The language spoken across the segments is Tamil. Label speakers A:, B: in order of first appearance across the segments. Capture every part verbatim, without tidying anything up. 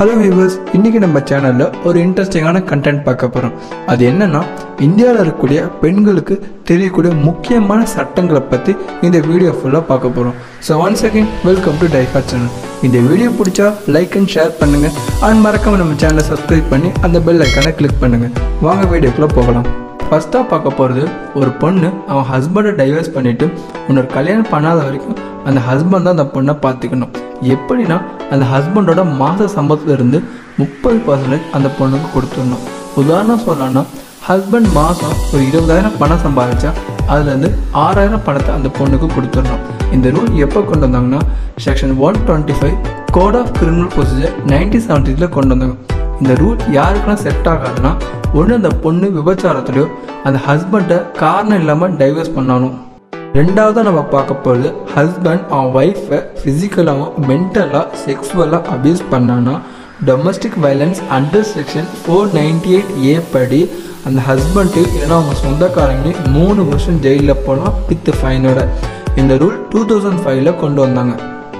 A: ஹலோ வியூவர்ஸ், இன்றைக்கி நம்ம சேனலில் ஒரு இன்ட்ரெஸ்டிங்கான கண்டென்ட் பார்க்க போகிறோம். அது என்னென்னா, இந்தியாவில் இருக்கக்கூடிய பெண்களுக்கு தெரியக்கூடிய முக்கியமான சட்டங்களை பற்றி இந்த வீடியோ ஃபுல்லாக பார்க்க போகிறோம். So once again welcome to diehard channel. இந்த வீடியோ பிடிச்சா லைக் அண்ட் ஷேர் பண்ணுங்கள். அண்ட் மறக்காமல் நம்ம சேனலை சப்ஸ்கிரைப் பண்ணி அந்த பெல் ஐக்கானை கிளிக் பண்ணுங்கள். வாங்க வீடியோக்குள்ளே போகலாம். ஃபஸ்ட்டாக பார்க்க போகிறது, ஒரு பொண்ணு அவன் ஹஸ்பண்டை டைவர்ஸ் பண்ணிவிட்டு இன்னொரு கல்யாணம் பண்ணாத வரைக்கும் அந்த ஹஸ்பண்ட் தான் அந்த பொண்ணை பார்த்துக்கணும். எப்படின்னா, அந்த ஹஸ்பண்டோட மாத சம்பளத்துலேருந்து முப்பது பர்சன்டேஜ் அந்த பொண்ணுக்கு கொடுத்துடணும். உதாரணம் சொல்லலாம்னா, ஹஸ்பண்ட் மாதம் ஒரு இருபதாயிரம் பணம் சம்பாதிச்சா அதுலேருந்து ஆறாயிரம் பணத்தை அந்த பொண்ணுக்கு கொடுத்துடணும். இந்த ரூல் எப்போ கொண்டு வந்தாங்கன்னா, section one twenty five code of criminal procedure nineteen செவன்டீஸில் கொண்டு வந்தாங்க. இந்த ரூல் யாருக்கெல்லாம் செட் ஆகாதுன்னா, ஒன்று அந்த பொண்ணு விபச்சாரத்துலையோ அந்த ஹஸ்பண்டை காரணம் இல்லாமல் டைவர்ஸ் பண்ணணும். ரெண்டாவதாக நம்ம பார்க்க போகிறது, ஹஸ்பண்ட் அவன் ஒய்ஃபை ஃபிசிக்கலாகவும் மென்டலாக செக்ஸுவலாக அப்யூஸ் பண்ணான்னா domestic violence under section four ninety eight A படி அந்த ஹஸ்பண்டு இல்லைன்னா அவங்க சொந்தக்காரங்களே மூணு வருஷம் ஜெயிலில் போனால் வித் ஃபைனோட. இந்த ரூல் டூ தௌசண்ட் ஃபைவ்ல கொண்டு வந்தாங்க.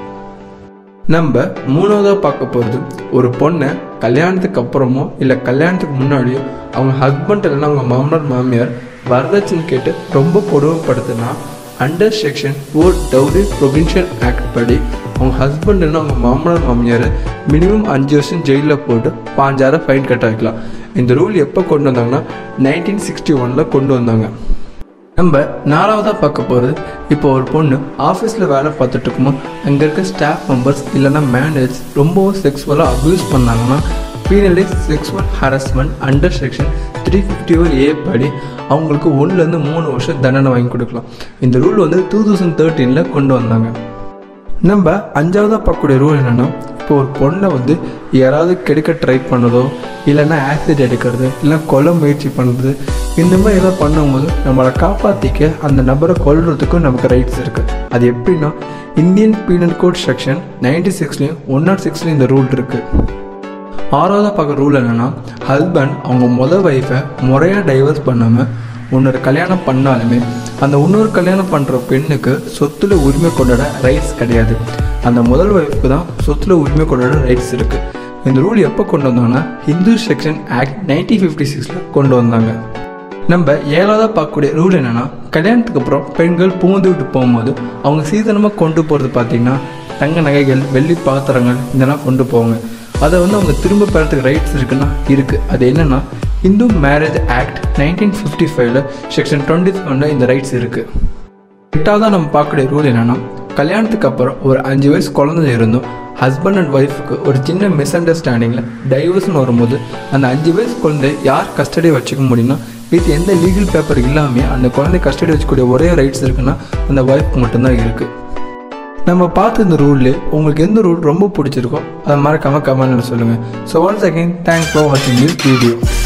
A: நம்ம மூணாவதாக பார்க்க போகிறது, ஒரு பொண்ணை கல்யாணத்துக்கு அப்புறமோ இல்லை கல்யாணத்துக்கு முன்னாடியோ அவங்க ஹஸ்பண்ட் இல்லைன்னா அவங்க மாமனார் மாமியார் வரதட்சணை கேட்டு ரொம்ப கொடுமைப்படுத்தினா under section four dowry provincial act படி அவங்க ஹஸ்பண்ட் இல்லைன்னா அவங்க மாமனார் மாமியார் மினிமம் அஞ்சு வருஷம் ஜெயிலில் போட்டு பாஞ்சாயிரம் ஃபைன் கட்ட வைக்கலாம். இந்த ரூல் எப்போ கொண்டு வந்தாங்கன்னா நைன்டீன் சிக்ஸ்டி ஒனில் கொண்டு வந்தாங்க. நம்ம நாலாவதாக பார்க்க போகிறது, இப்போ ஒரு பொண்ணு ஆஃபீஸில் வேலை பார்த்துட்டு இருக்கும்போது அங்கே இருக்க ஸ்டாஃப் மெம்பர்ஸ் இல்லைன்னா மேனேஜர்ஸ் ரொம்பவும் செக்ஸுவலாக அப்யூஸ் பண்ணாங்கன்னா penalise sexual harassment under section three fifty ஒரு ஏ படி அவங்களுக்கு ஒன்றுலேருந்து மூணு வருஷம் தண்டனை வாங்கி கொடுக்கலாம். இந்த ரூல் வந்து டூ தௌசண்ட் தேர்ட்டீனில் கொண்டு வந்தாங்க. நம்ம அஞ்சாவதாக பார்க்கக்கூடிய ரூல் என்னென்னா, இப்போ ஒரு பொண்ணை வந்து யாராவது கெடுக்க ட்ரை பண்ணதோ இல்லைன்னா ஆசிட் எடுக்கிறது இல்லை கொலை முயற்சி பண்ணுறது இந்த மாதிரி எதாவது பண்ணும்போது நம்மளை காப்பாற்றிக்க அந்த நபரை கொல்றதுக்கும் நமக்கு ரைட்ஸ் இருக்குது. அது எப்படின்னா, Indian penal code section ninety சிக்ஸ்லேயும் ஒன் நாட் சிக்ஸ்லேயும் இந்த ரூல் இருக்குது. ஆறாவதாக பார்க்குற ரூல் என்னென்னா, ஹஸ்பண்ட் அவங்க முதல் ஒய்ஃபை முறையாக டைவர்ஸ் பண்ணாமல் இன்னொரு கல்யாணம் பண்ணாலுமே அந்த இன்னொரு கல்யாணம் பண்ணுற பெண்ணுக்கு சொத்துல உரிமை கொண்டாட ரைட்ஸ் கிடையாது. அந்த முதல் ஒய்ஃபுக்கு தான் சொத்துல உரிமை கொண்டாட ரைட்ஸ் இருக்குது. இந்த ரூல் எப்போ கொண்டு வந்தாங்கன்னா Hindu section act nineteen fifty சிக்ஸில் கொண்டு வந்தாங்க. நம்ம ஏழாவதாக பார்க்கக்கூடிய ரூல் என்னென்னா, கல்யாணத்துக்கு அப்புறம் பெண்கள் பூந்து விட்டு போகும்போது அவங்க சீதனமாக கொண்டு போகிறது பார்த்திங்கன்னா தங்க நகைகள் வெள்ளி பாத்திரங்கள் இதெல்லாம் கொண்டு போவாங்க. அதை வந்து அவங்க திரும்ப பெறத்துக்கு ரைட்ஸ் இருக்குன்னா இருக்குது. அது என்னென்னா, Hindu marriage act nineteen fifty ஃபைவ்ல செக்ஷன் டுவெண்ட்டி செவனில் இந்த ரைட்ஸ் இருக்குது. எட்டாவதாக நம்ம பார்க்கக்கூடிய ரூல் என்னென்னா, கல்யாணத்துக்கு அப்புறம் ஒரு அஞ்சு வயசு குழந்தை இருந்தும் ஹஸ்பண்ட் அண்ட் ஒய்ஃபுக்கு ஒரு சின்ன மிஸ் அண்டர்ஸ்டாண்டிங்கில் டைவர்ஸ்னு வரும்போது அந்த அஞ்சு வயசு குழந்தை யார் கஸ்டடியை வச்சுக்க முடியும்னா, வித் எந்த லீகல் பேப்பர் இல்லாமல் அந்த குழந்தை கஸ்டடி வச்சுக்கூடிய ஒரே ரைட்ஸ் இருக்குன்னா அந்த ஒய்ஃப்க்கு மட்டும்தான் இருக்குது. நம்ம பார்த்து இந்த ரூல்லே உங்களுக்கு எந்த ரூல் ரொம்ப பிடிச்சிருக்கோ அதை மறக்காமல் கமெண்ட்டில் சொல்லுங்கள். So once again thanks for வாட்சிங் திஸ் வீடியோ.